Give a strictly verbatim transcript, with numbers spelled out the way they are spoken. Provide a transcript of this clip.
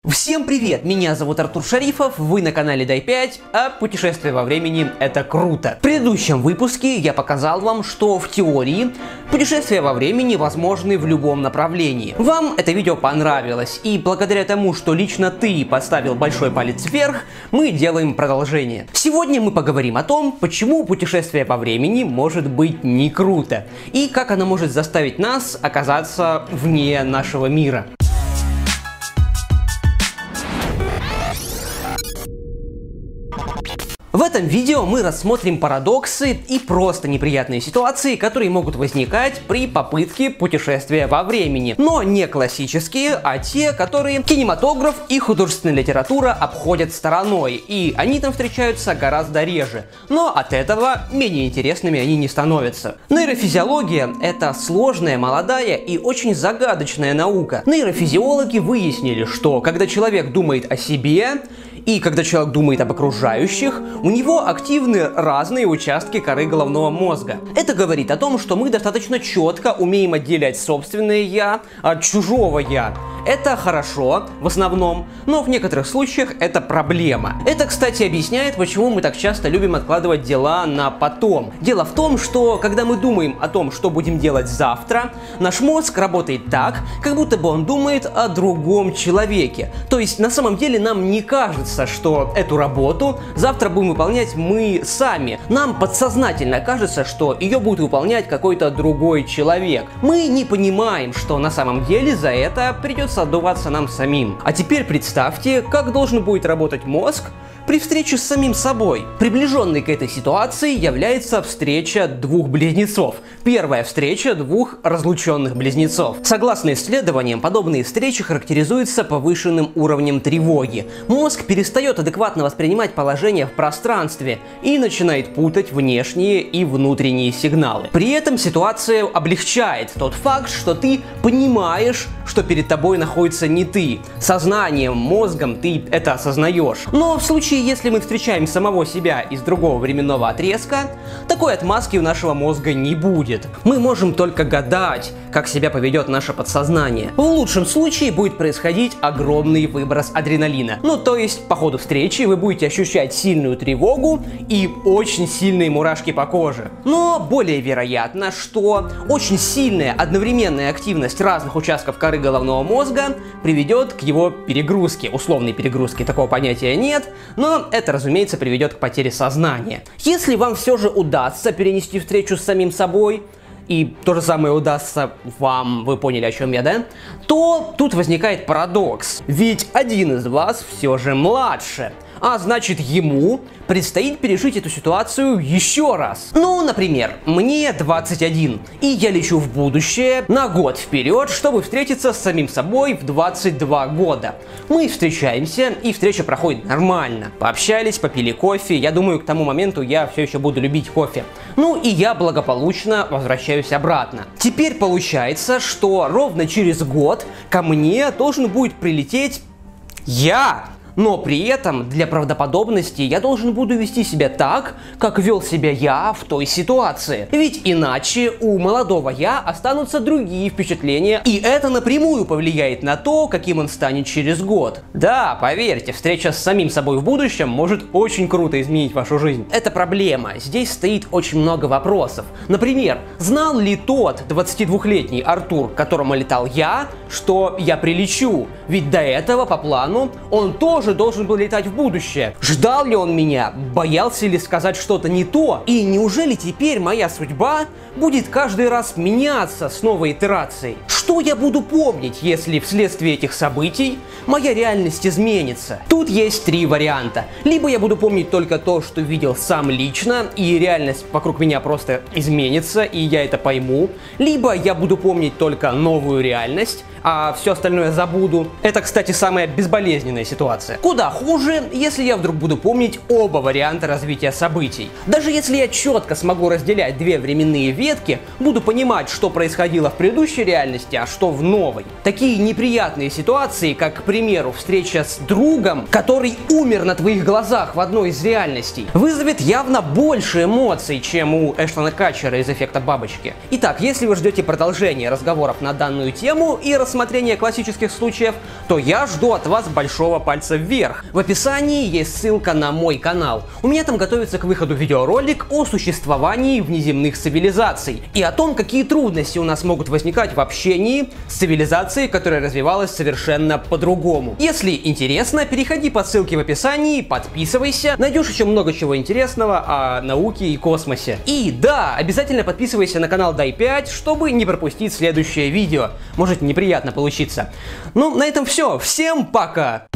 Всем привет, меня зовут Артур Шарифов, вы на канале Дай пять, а путешествие во времени — это круто. В предыдущем выпуске я показал вам, что в теории путешествия во времени возможны в любом направлении. Вам это видео понравилось, и благодаря тому, что лично ты поставил большой палец вверх, мы делаем продолжение. Сегодня мы поговорим о том, почему путешествие во времени может быть не круто, и как оно может заставить нас оказаться вне нашего мира. В этом видео мы рассмотрим парадоксы и просто неприятные ситуации, которые могут возникать при попытке путешествия во времени. Но не классические, а те, которые кинематограф и художественная литература обходят стороной, и они там встречаются гораздо реже. Но от этого менее интересными они не становятся. Нейрофизиология — это сложная, молодая и очень загадочная наука. Нейрофизиологи выяснили, что когда человек думает о себе, и когда человек думает об окружающих, у него активны разные участки коры головного мозга. Это говорит о том, что мы достаточно четко умеем отделять собственное «я» от чужого «я». Это хорошо, в основном, но в некоторых случаях это проблема. Это, кстати, объясняет, почему мы так часто любим откладывать дела на потом. Дело в том, что когда мы думаем о том, что будем делать завтра, наш мозг работает так, как будто бы он думает о другом человеке. То есть, на самом деле, нам не кажется, что эту работу завтра будем выполнять мы сами. Нам подсознательно кажется, что ее будет выполнять какой-то другой человек. Мы не понимаем, что на самом деле за это придется отдуваться нам самим. А теперь представьте, как должен будет работать мозг при встрече с самим собой. Приближенной к этой ситуации является встреча двух близнецов. Первая встреча двух разлученных близнецов. Согласно исследованиям, подобные встречи характеризуются повышенным уровнем тревоги. Мозг перестает адекватно воспринимать положение в пространстве и начинает путать внешние и внутренние сигналы. При этом ситуация облегчает тот факт, что ты понимаешь, что перед тобой находится не ты. Сознанием, мозгом ты это осознаешь. Но в случае, если мы встречаем самого себя из другого временного отрезка, такой отмазки у нашего мозга не будет. Мы можем только гадать, как себя поведет наше подсознание. В лучшем случае будет происходить огромный выброс адреналина. Ну, то есть, по ходу встречи вы будете ощущать сильную тревогу и очень сильные мурашки по коже. Но более вероятно, что очень сильная одновременная активность разных участков коры головного мозга приведет к его перегрузке. Условной перегрузки, такого понятия нет, но это, разумеется, приведет к потере сознания. Если вам все же удастся перенести встречу с самим собой, и то же самое удастся вам, вы поняли, о чем я, да? То тут возникает парадокс. Ведь один из вас все же младше. А значит, ему предстоит пережить эту ситуацию еще раз. Ну, например, мне двадцать один, и я лечу в будущее на год вперед, чтобы встретиться с самим собой в двадцать два года. Мы встречаемся, и встреча проходит нормально. Пообщались, попили кофе, я думаю, к тому моменту я все еще буду любить кофе. Ну и я благополучно возвращаюсь обратно. Теперь получается, что ровно через год ко мне должен будет прилететь я. Но при этом, для правдоподобности, я должен буду вести себя так, как вел себя я в той ситуации. Ведь иначе у молодого я останутся другие впечатления, и это напрямую повлияет на то, каким он станет через год. Да, поверьте, встреча с самим собой в будущем может очень круто изменить вашу жизнь. Это проблема. Здесь стоит очень много вопросов. Например, знал ли тот двадцатидвухлетний Артур, к которому летал я, что я прилечу? Ведь до этого, по плану, он тоже должен был летать в будущее. Ждал ли он меня? Боялся ли сказать что-то не то? И неужели теперь моя судьба будет каждый раз меняться с новой итерацией? Что я буду помнить, если вследствие этих событий моя реальность изменится? Тут есть три варианта. Либо я буду помнить только то, что видел сам лично, и реальность вокруг меня просто изменится, и я это пойму. Либо я буду помнить только новую реальность, а все остальное забуду. Это, кстати, самая безболезненная ситуация. Куда хуже, если я вдруг буду помнить оба варианта развития событий. Даже если я четко смогу разделять две временные ветки, буду понимать, что происходило в предыдущей реальности, реальности, а что в новой. Такие неприятные ситуации, как, к примеру, встреча с другом, который умер на твоих глазах в одной из реальностей, вызовет явно больше эмоций, чем у Эштона Катчера из «Эффекта бабочки». Итак, если вы ждете продолжения разговоров на данную тему и рассмотрения классических случаев, то я жду от вас большого пальца вверх. В описании есть ссылка на мой канал. У меня там готовится к выходу видеоролик о существовании внеземных цивилизаций и о том, какие трудности у нас могут возникать в общении с цивилизацией, которая развивалась совершенно по-другому. Если интересно, переходи по ссылке в описании, подписывайся, найдешь еще много чего интересного о науке и космосе. И да, обязательно подписывайся на канал Дай пять, чтобы не пропустить следующее видео. Может неприятно получиться. Ну, на этом все. Всем пока!